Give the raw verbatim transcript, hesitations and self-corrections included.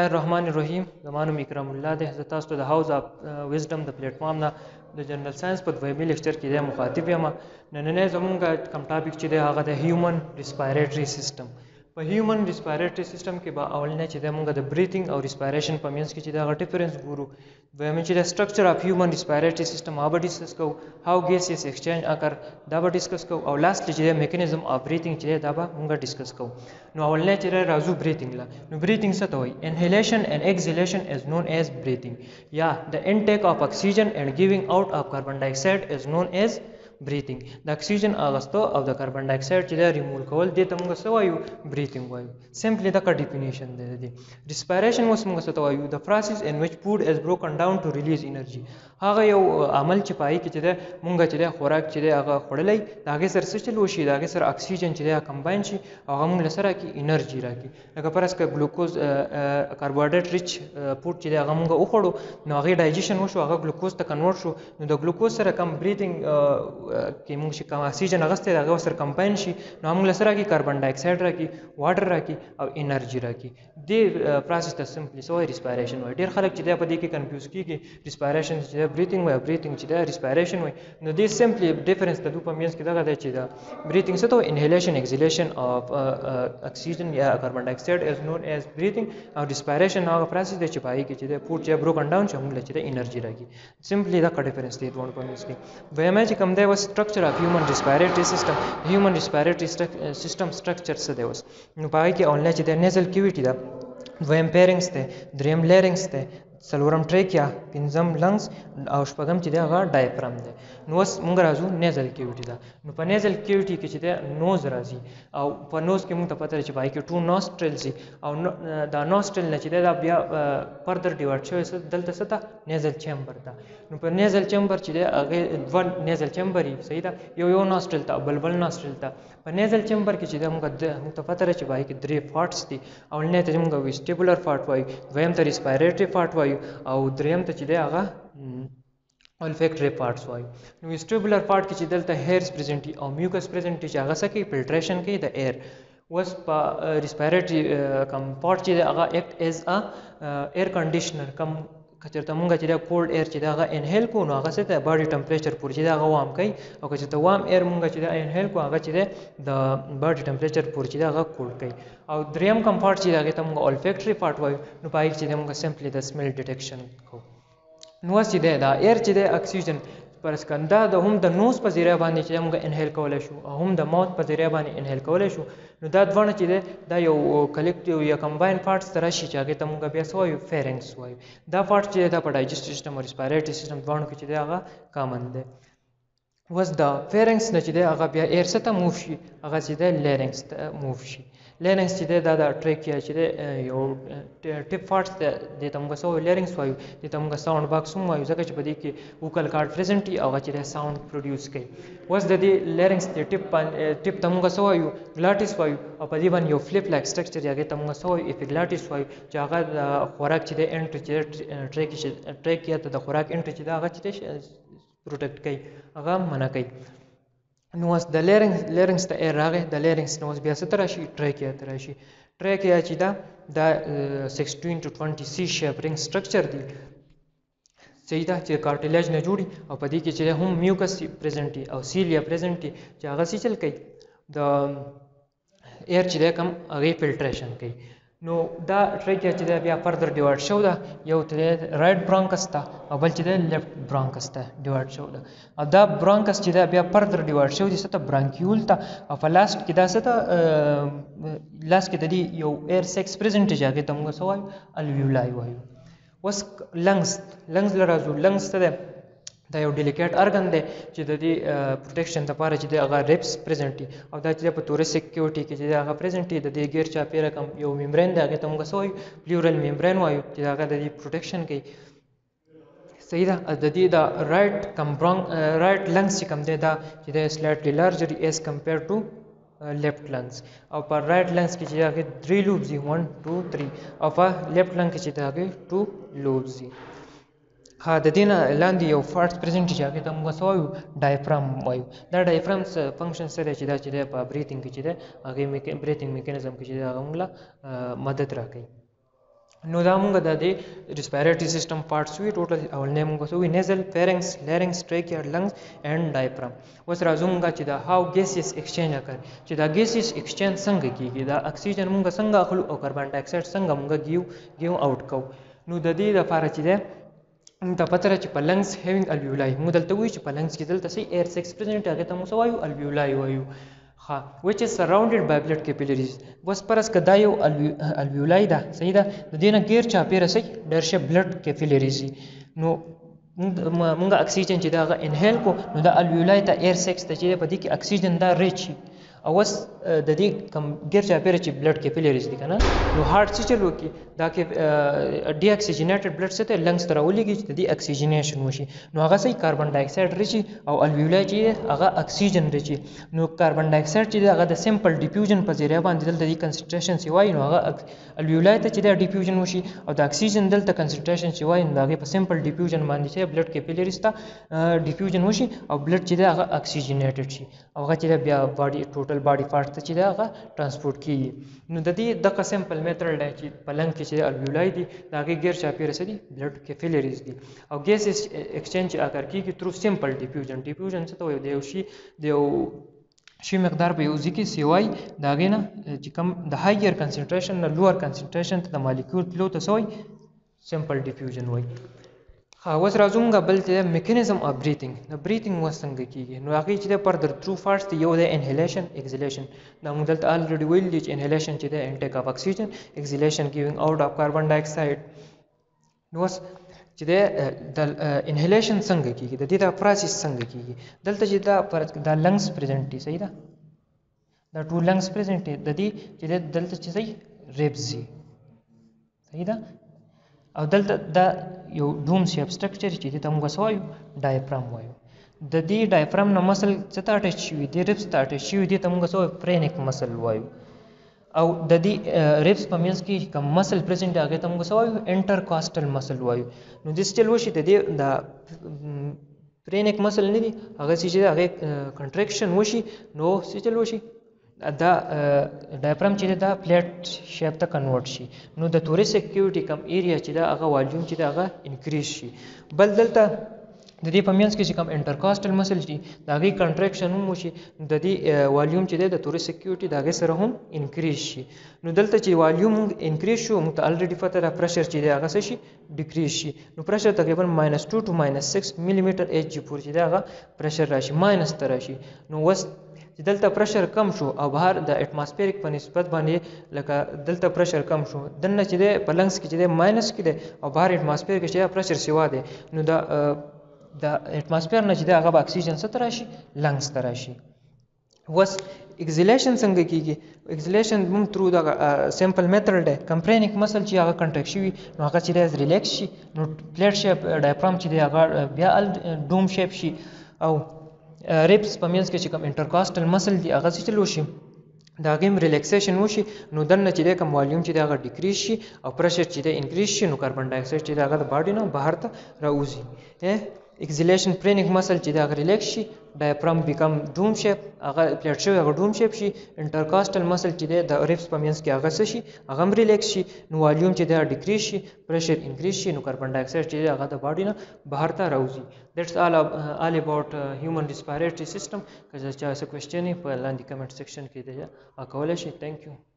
الله الرحمن الرحیم. زمانو اکرام الله ده. زه تاسو ته د هاوس اف وزډم د پلیټفارم نه د جنرال ساينس په دویمي لیکچر کې د مخاطب یم. نننې زمونږ کوم ټاپک چې دی هغه د هیومن ریسپایریټري سیستم. په هیومن ریسپایریټري سیستم کې به اولنه چې د مونږ د بریثینګ او ریسپایریشن په منځ کې چې دا ډیفرنس ګورو. دویم چې د سټرکچر اف هیومن ریسپایریټري سیستم هغه به ډیسکس کوو. هاو ګیسز ایکسچینج اکر دا به ډیسکس کوو. او لاستلی چې د میکانیزم اف بریثینګ چې دا به مونږ ډیسکس کوو. نو اولنه چې راځو بریثینګ لا. نو بریثینګ څه ته وایي؟ انهیلیشن اینڈ ایکسهیلیشن از نون ایز بریثینګ، یا د انټیک اف اکسیجن اینڈ ګیوینګ آؤٹ اف کاربن ډای اکساید از نون ایز بریثینګ. د اکسیجن اغستو او د کاربن ډای اکساید چې دا ریموو کول دې ته موږ څه وایو؟ بریثینګ وایو. سمپلی دا کا ډیفینیشن دی دی. ریسپایریشن اوس موږ څه ته وایو؟ د پروسس ان وچ فود از بروکن ډاون ټو ریلیز انرژي. هغه یو عمل چې پای کې چې دا موږ چې دا خوراک چې دا هغه خړلې دا هغه سره څه چلو شي، دا هغه سره اکسیجن چې دا کمباین شي او هغه موږ سره کې انرژي راکړي. لکه پرس کې ګلوکوز کاربوهایډریټ ریچ فود چې دا هغه موږ وخورو نو هغه ډایجیشن وشو، هغه ګلوکوز ته کنورټ شو. نو د ګلوکوز سره کم بریثینګ کې موږ چې کم اکسیجن اغسته هغه سره کمباین شي نو موږ سره کې کاربن ډای اکساید راکړي، واټر راکړي او انرژي راکړي. دې پروسس ته سمپلی سوې ریسپایریشن وایي. ډېر خلک چې دا په دې کې کنفیوز کیږي، ریسپایریشن چې دا بریثینګ وایي، بریثینګ چې دا ریسپایریشن وایي. نو دې سمپلی ډیفرنس د دوه په منځ کې دغه دی چې دا بریثینګ څه ته وایي؟ انهیلیشن ایکسهیلیشن اف اکسیجن یا کاربن ډای اکساید از نون ایز بریثینګ، او ریسپایریشن هغه پروسس دی چې پای کې چې دا فود چې بروکن ډاون شي موږ چې دا انرژي راکړي. سمپلی دا کا ډیفرنس دی دوه په منځ کې. وایي چې کوم دی و سټرکچر اف هیومن ریسپایریټري سیستم. هیومن ریسپایریټري سیستم سټرکچر څه دی اوس؟ نو پای کې اونلاین چې د نیزل کیویټي ده، دویم پیرنګز ده، دریم لیرنګز ده، څلورم ټریکیا، پنځم لنګز او شپږم چې دی هغه ډایفرام دی. نو اوس موږ راځو نیزل کیویټي ده. نو په نیزل کیویټي کې چې دی نوز راځي او په نوز کې موږ ته پته ده چې پای کې ټو نوسټرلز دي او دا نوسټرل نه چې دی دا بیا فردر ډیوایډ شوی دلته څه ته؟ نیزل چیمبر ته. نو په نیزل چیمبر چې دی هغې دوه نیزل چیمبر وي، صحیح ده، یو یو نوسټرل ته او بل بل نوسټرل ته. په نیزل چیمبر کې چې دی موږ موږ ته پته ده چې پای کې درې فاټس دي. اولنی ته موږ ویسټیبولر فاټ وایو، دویم ته ریسپایریټري فاټ وایو او دریم ته چې دی هغه olfactory parts وایو. نو ویسټیبولر پارت کې چې دلته هیرز پریزنټ او میوکس پریزنټ چې هغه څه کوي؟ فلټریشن کوي د ایر. اوس په ریسپایریټري کم پارت چې هغه ایکټ ایز ا ایر کنډیشنر. کم کچرته مونږ چې دا کولډ ایر چې دا هغه انهیل کو نو هغه څه ته باډي ټمپریچر پورې چې دا هغه وام کوي، او که چې ته وام ایر مونږ چې دا انهیل کو هغه چې د باډي ټمپریچر پورې چې دا هغه کولډ کوي. او دریم کم پارت چې هغه ته مونږ olfactory پارت وایو. نو پای چې مونږ سمپلی د سمیل ډیټیکشن کوو. نو چې دا ایر چې د اکسیجن پرس کنده د هم د نوز په ذریعہ باندې چې موږ انهیل کولای شو او هم د ماوث په ذریعہ باندې انهیل کولای شو. نو دا دوه چې دا یو کلیکټیو یا کمباین پارټس تر شي چې هغه ته موږ بیا سوایو فیرنګس وایو. دا پارټ چې دا په ډایجسټیو سیستم او ریسپایریټري سیستم دوه کې چې هغه کامن دی. وس دا فیرنګس نه چې هغه بیا ایر څخه موف شي هغه چې د لیرنګس ته موف شي. لیرنګس چې دا د ټریکیا چې یو ټیپ پارټس د ته موږ سو لیرنګس وایو، د ته موږ ساوند باکس هم وایو ځکه چې په دې کې ووکل کارډ پریزنټ او هغه چې ساوند پروډوس کوي. وس د دې لیرنګس د ټیپ ټیپ ته موږ سو وایو ګلاټیس وایو، او په دې باندې یو فلپ لایک سټرکچر هغه ته موږ سو وایو اپیګلاټیس وایو چې هغه د خوراک چې د انټ چې ټریکیا ټریکیا ته د خوراک انټ چې دا هغه چې پروټیکټ کوي هغه منع کوي. نو اوس د لیرنګس لیرنګس ته ایر راغی، د لیرنګس نو بیا څه ته راشي؟ ټریکیا ته راشي. ټریکیا چې دا د سکسټین ټو ټوینټي سی شیپ رنګ سټرکچر دی، صحیح ده، چې کارټیلیج نه جوړي او په دې کې چې هم میوکس پریزنټ او سیلیا پریزنټ چې هغه څه چل کوي؟ د ایر چې کم هغه فلټریشن کوي. نو دا ټریکیا چې بیا فردر ډیوایډ شو ده، یو ته رائټ برانکس ته او بل چې د لیفټ برانکس ته ډیوایډ شو ده. او دا برانکس چې دا بیا فردر ډیوایډ شو دي څه ته؟ برانکیول ته. او په لاست کې دا څه ته؟ لاست کې د دې یو ایر سیکس پریزنټ چې هغه ته موږ څه وایو؟ الویولای وایو. اوس لنګز لنګز لرازو. لنګز ته دا یو ډیلیکیټ ارګن دی چې د دې پروټیکشن لپاره چې هغه ریپس پریزنټ دي، او دا چې په توریسیک کیوټي کې چې هغه پریزنټ دي. د دې غیر چاپیره کم یو میمبرین دی هغه ته موږ څه وایو؟ پلیورل میمبرین وایو چې هغه د دې پروټیکشن کوي. صحیح ده. د دې دا رائټ کم برانک رائټ لنګز چې کم دی دا چې د سلایټلی لارجر ایز کمپیر ټو لیفټ لنګز. او په رائټ لنګز کې چې هغه درې لوبز دي، ون ټو تھری، او په لیفټ لنګ کې چې هغه ټو لوبز دي. ها د دې نه لاندې یو فارټ پریزنټ چې هغه ته موږ څه وایو؟ ډایفرام وایو. دا ډایفرام فنکشن څه دی چې دا چې په بریثینګ کې چې دی هغه بریثینګ میکانیزم کې چې هغه موږ مدد راکوي. نو دا مونږ د دې ریسپیریټری سیستم پارټس وی ټوټل اول نه مونږ سوې نیزل فیرنګس لیرنګس ټریکیا لنګز اینڈ ډایفرام. اوس راځو مونږ چې دا هاو ګیسیس ایکسچینج اکر چې دا ګیسیس ایکسچینج څنګه کیږي دا اکسیجن مونږ څنګه اخلو او کاربن ډای اکساید څنګه مونږ گیو گیو آوټ کو. نو د دې لپاره چې ده موږ ته پته چې په لنګز هیوینګ الویولای موږ دلته وایو چې په لنګز کې دلته سي ایر سکس پرزنټ هغه ته موږ وایو الویولای وایو ها which is surrounded by blood capillaries. بس پرس کدا یو الویولای ده صحیح ده د دې نه غیر چا پیره سي ډېر شه بلډ کیپیلریز. نو موږ اکسیجن چې دا انهیل کو نو دا الویولای ته ایر سکس ته چې په دې کې اکسیجن دا ریچ او اوس د دې کم غیر چا پیره چې بلډ کیپیلریز دي کنه نو هارت چې چلو کی دا کې ډي اکسیجنیټډ بلډ څه ته لنګز تر ولېږي چې د دې اکسیجنیشن وشي نو هغه سي کاربن ډای اکساید ریچي او الویولای چې هغه اکسیجن ریچي. نو کاربن ډای اکساید چې هغه د سمپل ډیفیوژن په ذریعہ باندې دلته د کنسنټریشن سی وای نو هغه الویولای ته چې د ډیفیوژن وشي او د اکسیجن دلته کنسنټریشن سی وای نو هغه په سمپل ډیفیوژن باندې چې بلډ کیپیلریز ته ډیفیوژن وشي او بلډ چې هغه اکسیجنیټډ شي او هغه چې بیا باډي ټوټل باډي پارټ ته چې هغه ترانسپورت کیږي. نو د دې د سمپل میتھډ دی چې په لنګ کې چې الویولای دي دا هغه غیر چاپیره سدي بلډ کیپیلریز دي او ګیس ایکسچینج اکر کیږي تھرو سمپل ډیفیوژن. ډیفیوژن څه ته وایي دی شي دی شي مقدار په یو ځکه سی وای دا غینه چې کم د هایر کنسنټریشن نه لوور کنسنټریشن ته د مالیکول فلو ته سوی سمپل ډیفیوژن وایي. ها اوس راځو موږ بل ته میکانیزم اف بریثینګ د بریثینګ وسنګ کیږي نو هغه چې د پردر ټرو فارس دی یو د انهیلیشن ایکزیلیشن دا موږ دلته الریډي ویل دي چې انهیلیشن چې د انټیک اف اکسیجن ایکزیلیشن ګیوینګ اوټ اف کاربن ډای اکساید. نو چې د انهیلیشن څنګه کیږي د دې د پروسس څنګه کیږي دلته چې دا د لنګز پریزنټ دي صحیح ده دا ټو لنګز پریزنټ دي د دې چې دلته چې صحیح ریبز دي صحیح ده او دلته دا یو ډوم شیپ سټرکچر چې ته موږ سوایو ډایفرام وایو. د دې ډایفرام نه مسل څه ته اټیچ شوی دی ریبس ته اټیچ شوی دی ته موږ سوایو فرینیک مسل وایو او د دې ریبس په منځ کې کوم مسل پریزنټ هغه ته موږ سوایو انټرکاسټل مسل وایو. نو د سټیل وشي د دې د فرینیک مسل نه دی هغه چې هغه کنټریکشن وشي نو سټیل وشي دا ډایفرام چې دا پلیټ شیپ ته کنورټ شي نو د توریسک کیوټي کم ایریا چې دا هغه والیوم چې دا هغه انکریز شي. بل دلته د دې په منځ کې چې کوم انټرکاسټل مسل دي دا هغه کنټریکشن هم وشي د دې والیوم چې د توریسک کیوټي دا هغه سره هم انکریز شي. نو دلته چې والیوم انکریز شو موږ ته الریډي پته ده پرشر چې دا هغه شي ډیکریز شي نو پرشر تقریبا ماینس ټو ټو ماینس سکس ملي میټر ایچ جی پورې چې دا هغه پرشر راشي ماینس ته راشي. نو وس چې دلته پرشر کم شو او بهر د اټماسفیریک په نسبت باندې لکه دلته پرشر کم شو دنه چې د پلنګس کې چې د ماینس کې ده او بهر اټماسفیریک چې پرشر سیوا ده نو دا د اټماسفیر نه چې د هغه اکسیجن ستر راشي لنګس ته راشي. وس ایکزیلیشن څنګه کیږي ایکزیلیشن موږ ترو دا سمپل میتھډ ده کمپرینیک مسل چې هغه کنټریکټ شي نو هغه چې د ریلیکس شي نو پلیټ شیپ ډایفرام چې د هغه بیا ډوم شیپ شي او ریبس په منځ کې چې کوم انټرکاسټل مسل دی هغه چې چلو شي دا غیم ریلیکسیشن وشي نو دنه چې د کوم والیوم چې دا هغه ډیکریز شي او پرشر چې د انکریز شي نو کاربن ډای اکساید چې دا هغه د باډي نه بهر ته راوځي. ایکزیلیشن پرینیک مسل چې دا ریلیکس شي ډایفرام بیکم ډوم شیپ هغه پلیټ شوی هغه ډوم شیپ شي انټرکاسټل مسل چې د ریبس په منځ کې هغه څه شي هغه ریلیکس شي نو والیوم چې دا ډیکریز شي پرشر انکریز شي نو کاربن ډای اکساید چې هغه د باډي نه بهر ته راوځي. That's all, uh, all about uh, human respiratory system. که چا څه کوېسچن په لاندې کمنټ سیکشن کې دی کولای شي. Thank you.